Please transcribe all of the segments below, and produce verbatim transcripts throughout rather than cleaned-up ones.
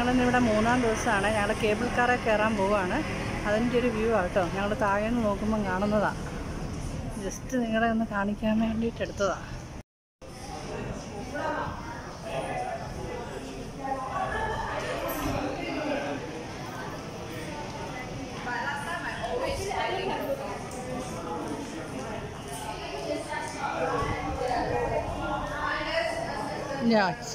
ഞങ്ങളിന്നിവിടെ മൂന്നാം ദിവസമാണ്. ഞങ്ങൾ കേബിൾ കാറെ കയറാൻ പോവുകയാണ്. അതിൻ്റെ ഒരു വ്യൂ ആട്ടോ. ഞങ്ങൾ താഴെ നിന്ന് നോക്കുമ്പം കാണുന്നതാണ്. ജസ്റ്റ് നിങ്ങളെ ഒന്ന് കാണിക്കാൻ വേണ്ടിയിട്ട് എടുത്തതാണ്. Yeah.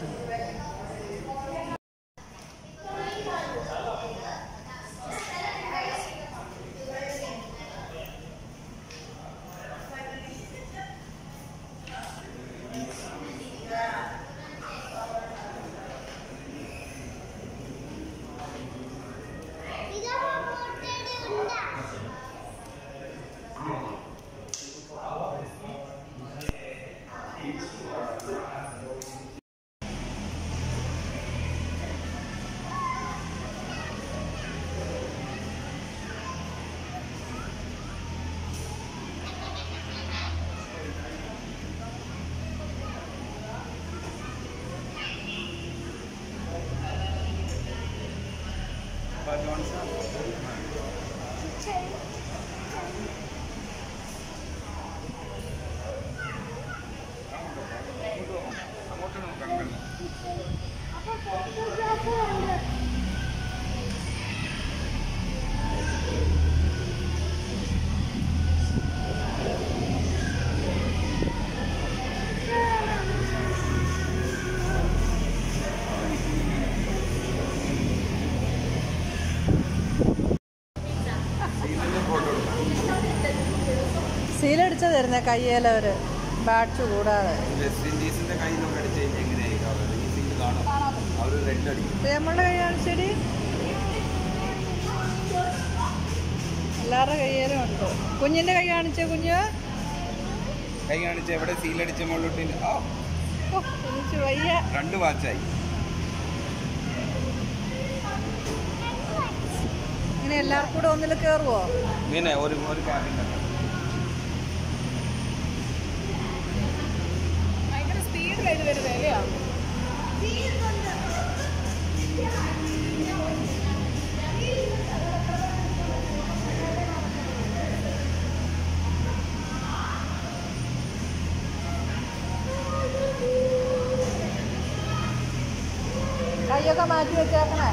സീലടിച്ച തരുന്ന കയ്യേലവര് ബാഡ്സ് കൂടാതെ നമ്മളുടെ കൈ കാണിച്ചടി. എല്ലാവരുടെ കയ്യേലും ഉണ്ട്. കുഞ്ഞിന്റെ കൈ കാണിച്ച കുഞ്ഞ് കൈ കാണിച്ച എവിടെ സീലടിച്ച മുകളിലോട്ട് വയ്യ. രണ്ട് വാച്ചായി. ഇങ്ങനെ എല്ലാവർക്കും കൂടെ ഒന്നിൽ കയറുവോ? ഇങ്ങനെ ഒരു ഒരു ക്യാബിൻ ഇത് വരുന്നേലെയാ. കൈയൊക്കെ മാറ്റി വെച്ചേക്കണേ.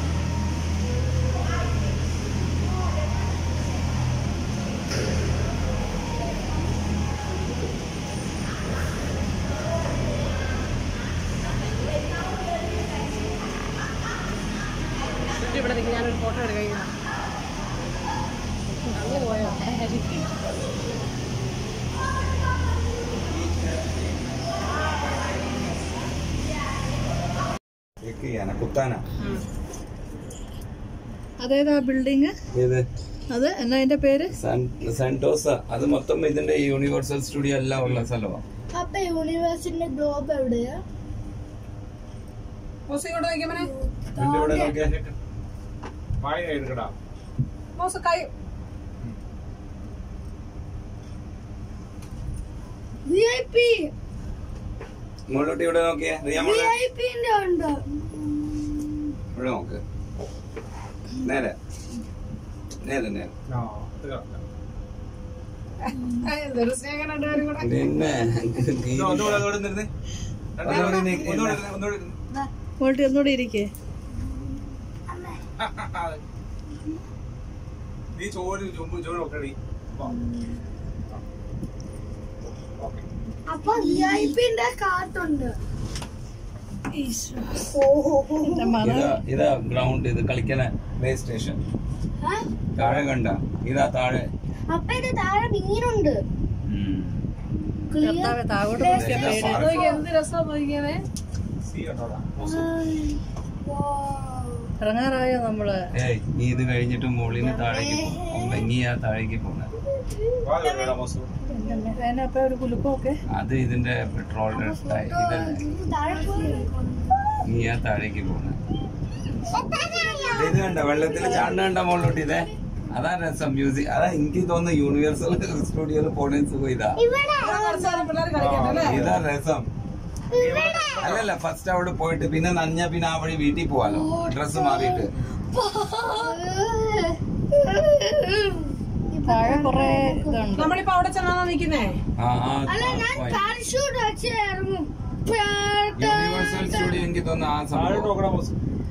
ഇവിടെ നിൽക്കും. ഞാനൊരു ഫോട്ടോ എടുക്കാം. അങ്ങ് പോയോ? അതേതാ ബിൽഡിങ്? അത് എന്നാ അതിന്റെ പേര്? സെന്റോസ. അത് മൊത്തം ഇതിന്റെ യൂണിവേഴ്സൽ സ്റ്റുഡിയോ എല്ലാം ഉള്ള സ്ഥലമാണ്. അപ്പൊ യൂണിവേഴ്സിന്റെ ഗ്ലോബ് എവിടെയാ? മുകളിലോട്ട് ഇവിടെ നോക്കിയേ. ഇവിടെ നോക്ക്. നേരെ നേരെ നേരെ. പിന്നെ ഒന്നുകൂടി ഇരിക്കേ. അപ്പൊ വി ഐ പിന്റെ കാർട്ടുണ്ട്. ഇതാ ഗ്രൗണ്ട്. ഇത് കളിക്കണ പ്ലേ സ്റ്റേഷൻ. താഴെ കണ്ട ഇതാ താഴെ. അപ്പൊ ഇത് താഴെ മീനുണ്ട്. എന്ത് രസം നോക്കിയാണേ. ഇറങ്ങാറായോ നമ്മള്? ഏയ് നീ ഇത് കഴിഞ്ഞിട്ട് മുകളിന് താഴേക്ക് പോകും. നീ ആ താഴേക്ക് പോണ അത് ഇതിന്റെ പെട്രോൾ ഇതല്ലേ. നീ ആ താഴേക്ക് പോണ ഇത് കണ്ട വെള്ളത്തിൽ ചാണ്ട കണ്ട മുകളിലോട്ട്. ഇതേ അതാ രസം. മ്യൂസിക് അതാ എനിക്ക് തോന്നുന്നു യൂണിവേഴ്സൽ സ്റ്റുഡിയോയിൽ പോണേ സുഖം. ഇതാ ഇതാ രസം. അല്ലല്ല ഫസ്റ്റ് അവിടെ പോയിട്ട് പിന്നെ നഞ്ഞ പിന്നെ ആ വഴി വീട്ടിൽ പോവാലോ ഡ്രസ് മാറിയിട്ട്. താഴെ കൊറേ ഇതുണ്ട്. നമ്മളിപ്പോ അവിടെ ചെന്നാ നിക്കുന്നേ. യൂണിവേഴ്സൽ സ്റ്റുഡിയോ എനിക്ക് തോന്നുന്നു ആ സംഭവം.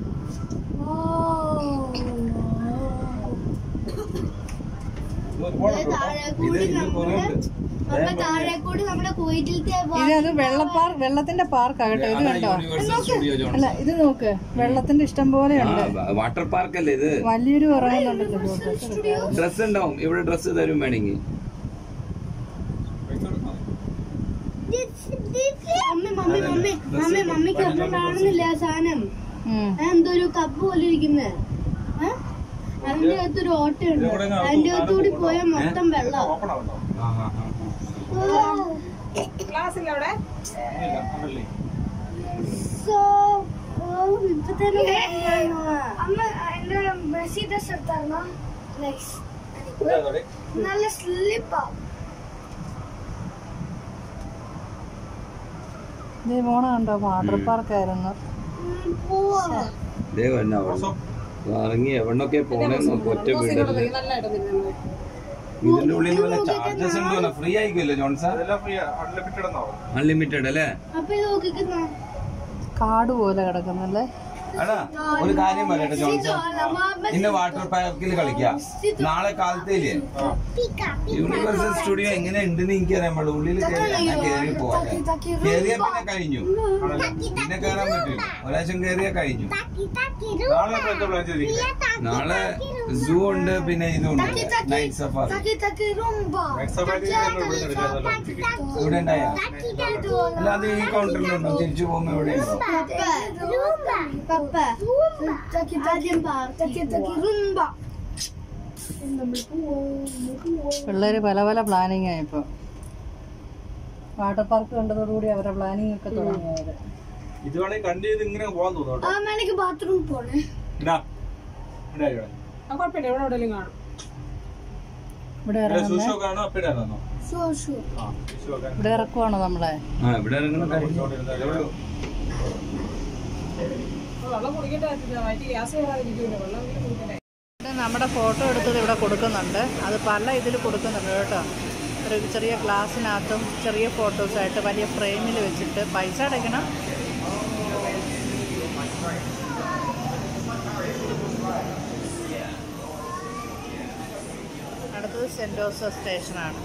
ഇത് അത് വെള്ളപ്പാർ വെള്ളത്തിന്റെ പാർക്കാകട്ടെ. ഇത് കണ്ടോ? അല്ല ഇത് നോക്ക്, വെള്ളത്തിന്റെ ഇഷ്ടം പോലെ ഉണ്ട്. വാട്ടർ പാർക്ക് അല്ലേ ഇത്? വലിയൊരു ഇറങ്ങുന്നുണ്ടല്ലോ. ഡ്രസ് ഉണ്ടാവും ഇവിടെ, ഡ്രസ് തരും വേണമെങ്കിൽ. മമ്മിക്ക് ഒന്നും കാണുന്നില്ല ആ സാധനം. എന്തോ ഒരു കപ്പ് പോലെ ഇരിക്കുന്നേ. അതിന്റെ അകത്തൊരു ഓട്ടയുണ്ട്. അതിന്റെ അകത്തുകൂടി പോയാൽ മൊത്തം വെള്ളം. ഇപ്പൊ തന്നെ അമ്മ എന്റെ ബ്രഷ് ചെയ്ത സ്ഥലത്തായിരുന്നോ? നല്ല സ്ലിപ്പാ. ഇത് പോണ കണ്ടോ? വാട്ടർ പാർക്കായിരുന്നു. ഇറങ്ങി എവിടൊക്കെ പോണെന്ന് നോക്കും. ഒറ്റ വീടല്ലേ. ഇതിന്റെ ഉള്ളിൽ വല്ല ചാർജസ് ഉണ്ടോ? ഫ്രീ ആയിരിക്കുമല്ലോ ജോൺസാ? അൺലിമിറ്റഡ് അല്ലേ? കാട് പോലെ കിടക്കുന്നല്ലേ. അടാ ഒരു കാര്യം പറയട്ടെ ജോൺസാ, ഇന്ന് വാട്ടർ പാർക്കിൽ കളിക്കാം. നാളെ കാലത്തേല് യൂണിവേഴ്സൽ സ്റ്റുഡിയോ എങ്ങനെ ഉണ്ടെന്ന് എനിക്കറിയാൻ പാടില്ല. ഉള്ളിൽ കയറി ഞാൻ കയറി പോവാ. കയറിയ പിന്നെ കഴിഞ്ഞു, പിന്നെ കയറാൻ പറ്റില്ല. ഒരാഴ്ചം കയറിയാ കഴിഞ്ഞു. നാളെ സൂ ഉണ്ട്, പിന്നെ ഇതുണ്ട് നൈറ്റ് സഫാരി. ഇവിടെ ഉണ്ടായ അല്ലാതെ ഈ കൗണ്ടറിലുണ്ടോ? തിരിച്ചു പോകുമ്പോ എവിടെയുണ്ടോ? പിള്ളേര് പല പല പ്ലാനിങ് ആയി. ഇപ്പൊ വാട്ടർ പാർക്ക് കണ്ടതോടുകൂടി അവരുടെ പ്ലാനിങ് ഒക്കെ തുടങ്ങിയത്. ഇത് വേണമെങ്കിൽ കണ്ട് ചെയ്ത് ഇങ്ങനെ പോകാൻ തോന്നുന്നു. ബാത്റൂമിൽ പോണേ. ഇവിടെ ഇവിടെ ഇറക്കുവാണോ നമ്മളെ? ഇവിടെ ഇറങ്ങുന്ന നമ്മുടെ ഫോട്ടോ എടുത്തത് ഇവിടെ കൊടുക്കുന്നുണ്ട്. അത് പല ഇതിൽ കൊടുക്കുന്നുണ്ട് കേട്ടോ. ഒരു ചെറിയ ഗ്ലാസ്സിനകത്തും ചെറിയ ഫോട്ടോസായിട്ട് വലിയ ഫ്രെയിമിൽ വെച്ചിട്ട് പൈസ അടയ്ക്കണം. അടുത്തത് സെൻറ് ജോസഫ് സ്റ്റേഷനാണ്.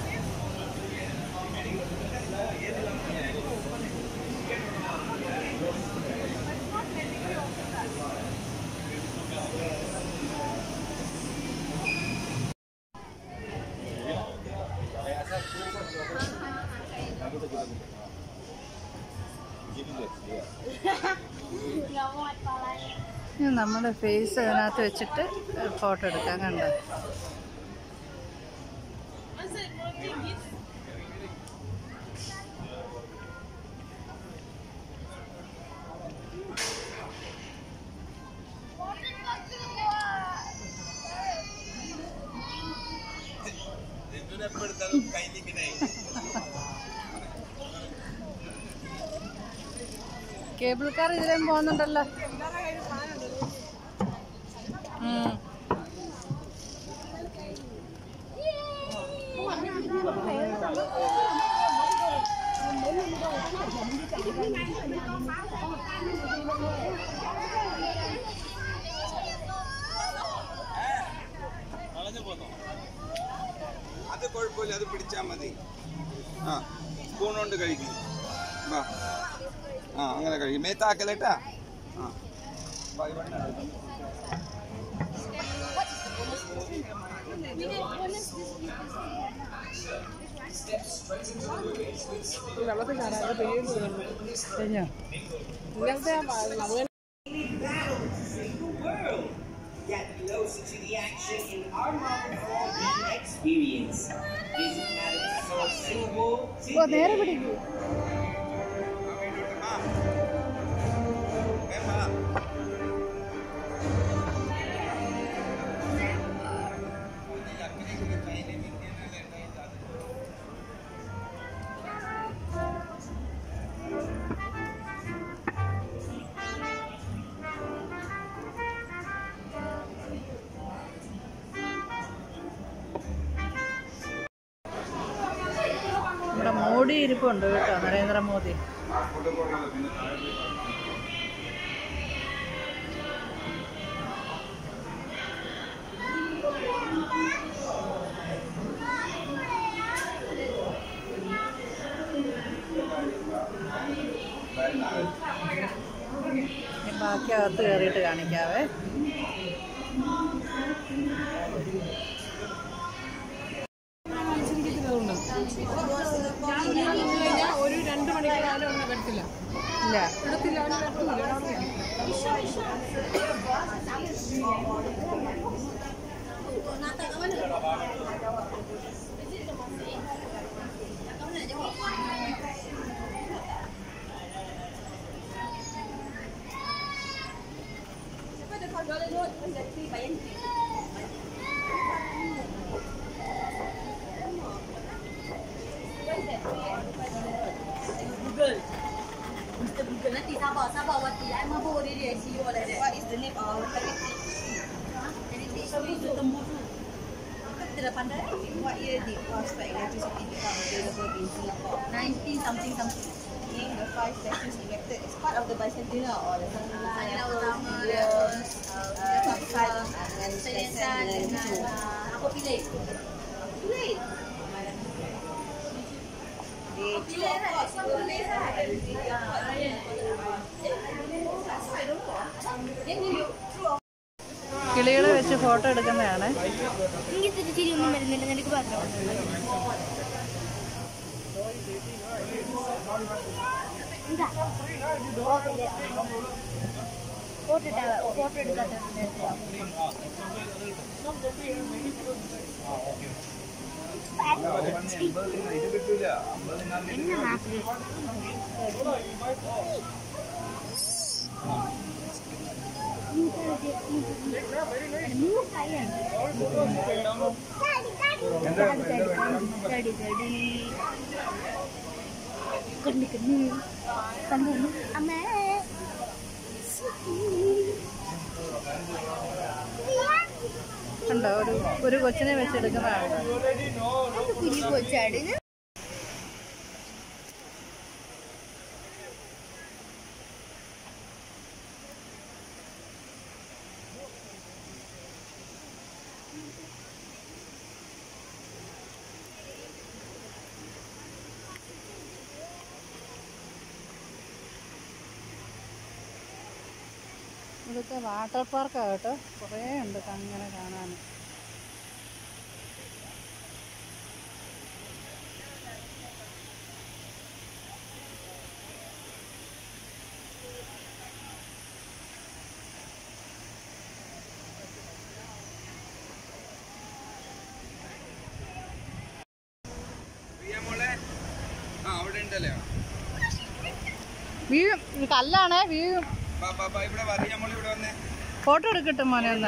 നമ്മുടെ ഫേസ് അതിനകത്ത് വെച്ചിട്ട് ഫോട്ടോ എടുക്കാൻ കണ്ടോ. കേബിൾ കാർ ഇതിലേം പോകുന്നുണ്ടല്ലോ. അത് കുഴപ്പമില്ല, അത് പിടിച്ചാൽ മതി. ആ സ്പൂൺ കൊണ്ട് കഴിക്കും. ആ അങ്ങനെ കഴിക്കും. മേത്താക്കലേട്ടാ. ആ Get closer to the action in our modern home experience. Visit Madame Tussauds Singapore today. Modi ഇരിപ്പുണ്ട് കേട്ടോ, നരേന്ദ്രമോദി. ബാക്കി അകത്ത് കയറിയിട്ട് കാണിക്കാവേ. ഒരു രണ്ട് മണിക്കൂറാലും ഒന്നും വരത്തില്ല. ഇല്ല, Google. Mister Google nanti sabar sabar Wati. I mabuk dia dia C E O like that. What is the name of heritage? Heritage tu tembus tu. Kita dah pandai. What year did first electricity become available in Singapore? nineteen something something. In the five statues erected as part of the bicentennial or the centennial utama dia Pakistan dengan Selatan dengan apa pilih? Pilih. കിളികളെ വെച്ച് photo എടുക്കുന്നതാണ്. എനിക്ക് തിരി ഒന്നും വരുന്നില്ല, നിനക്ക് പറഞ്ഞു photo photo എടുക്കാത്ത അമ്മേ ഉണ്ടോ ഒരു ഒരു കൊച്ചിനെ വെച്ചെടുക്കുന്നതാണ്. കുഞ്ഞു കൊച്ചാട് ഇവിടുത്തെ വാട്ടർ പാർക്കാണ് കേട്ടോ, കുറേ ഉണ്ട് അങ്ങനെ കാണാൻ. വീഴും, കല്ലാണേ വീഴും. ഫോട്ടോ എടുക്കട്ടെ മോനെ ഒന്ന്.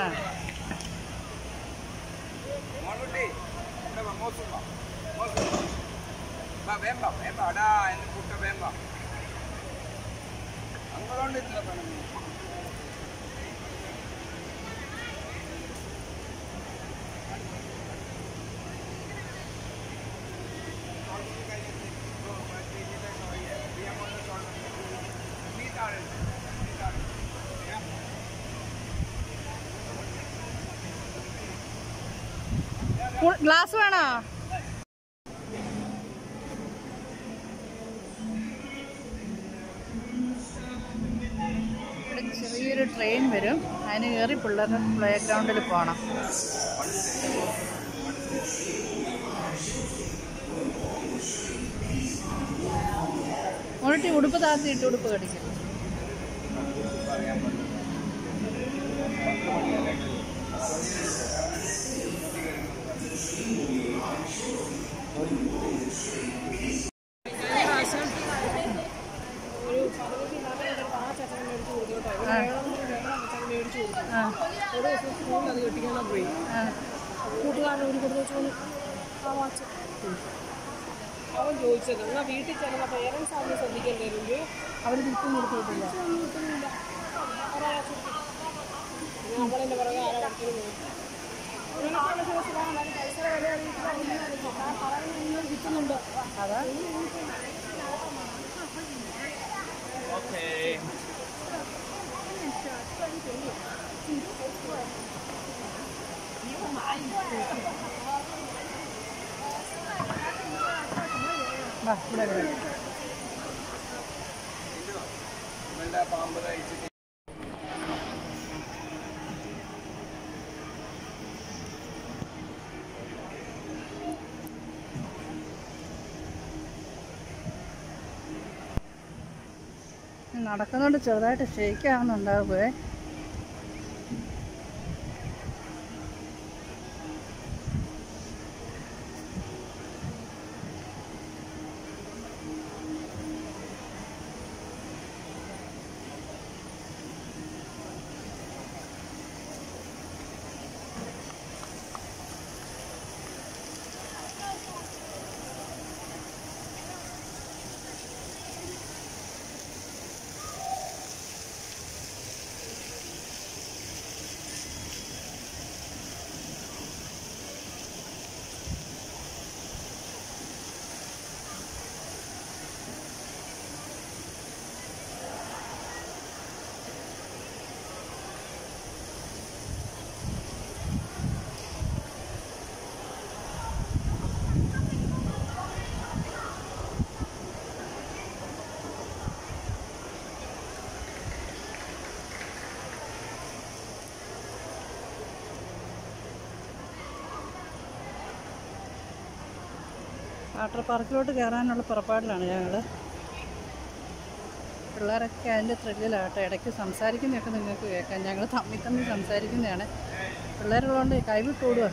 ഗ്ലാസ് വേണോ? ഇവിടെ ചെറിയൊരു ട്രെയിൻ വരും, അതിന് കയറി പിള്ളേരുടെ പ്ലേ ഗ്രൗണ്ടിൽ പോകണം. മോണിട്ടി ഉടുപ്പ് താത്തിയിട്ട് ഉടുപ്പ് കടിക്കും. അത് കെട്ടിക്കാൻ പോയി കൂട്ടുകാരൻ ഒരു കൊടുത്ത് വെച്ചോന്ന് ആ വാച്ച് അവൻ ചോദിച്ചത് എന്നാൽ വീട്ടിൽ ചെല്ലുന്ന പേരൻസ് അവന് ശ്രദ്ധിക്കേണ്ടതില്ലോ അവർ തിരിച്ചും കൊടുത്തിട്ടില്ല. അവളെന്നെ പറയുക ആരാ പഠിക്കുന്നു കിട്ടുന്നുണ്ട്. അതാ ഓക്കേ. വാ ഇവിടെ ഇവിടെ പാമ്പ് കഴിച്ചിട്ട് നടക്കുന്നോണ്ട് ചെറുതായിട്ട് ഷേക്ക് ആവുന്നുണ്ടാവുമേ. വാട്ടർ പാർക്കിലോട്ട് കയറാനുള്ള പുറപ്പാടിലാണ് ഞങ്ങൾ. പിള്ളേരൊക്കെ അതിൻ്റെ ത്രില്ലിലാട്ടെ. ഇടയ്ക്ക് സംസാരിക്കുന്നതൊക്കെ നിങ്ങൾക്ക് കേൾക്കാം. ഞങ്ങൾ തമ്മിൽ തമ്മിൽ സംസാരിക്കുന്നതാണ്. പിള്ളേരുള്ളതുകൊണ്ട് കൈവിട്ടോടുക.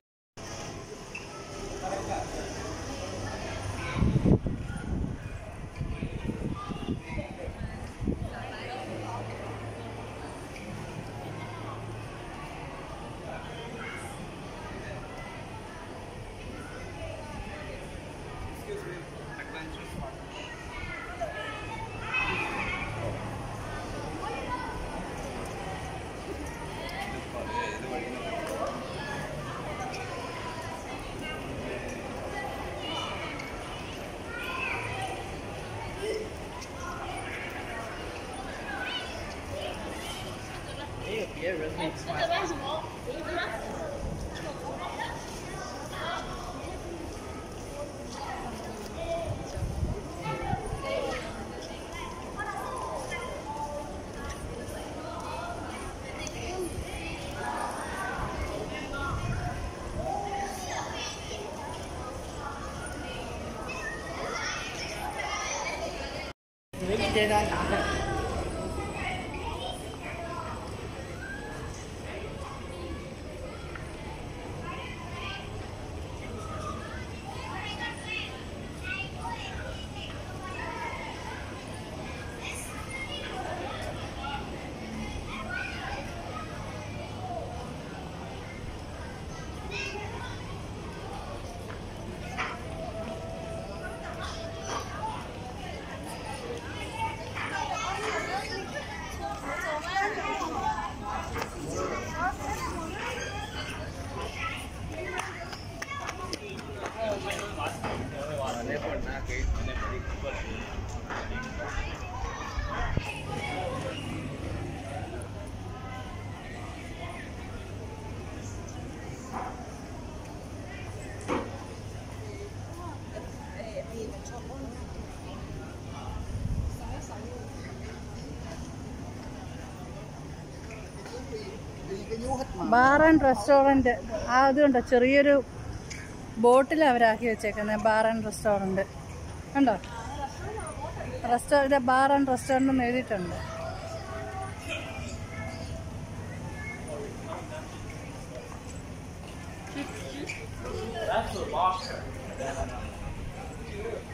Bar and restaurant. ആ അതുകൊണ്ടോ ചെറിയൊരു ബോട്ടിൽ അവരാക്കി വെച്ചേക്കുന്നത്. ബാർ ആൻഡ് റെസ്റ്റോറൻറ്റ് കണ്ടോ? റെസ്റ്റോറൻറ്റ് ബാർ ആൻഡ് റെസ്റ്റോറൻറ്റ് എന്ന് എഴുതിയിട്ടുണ്ട്. That's the boss.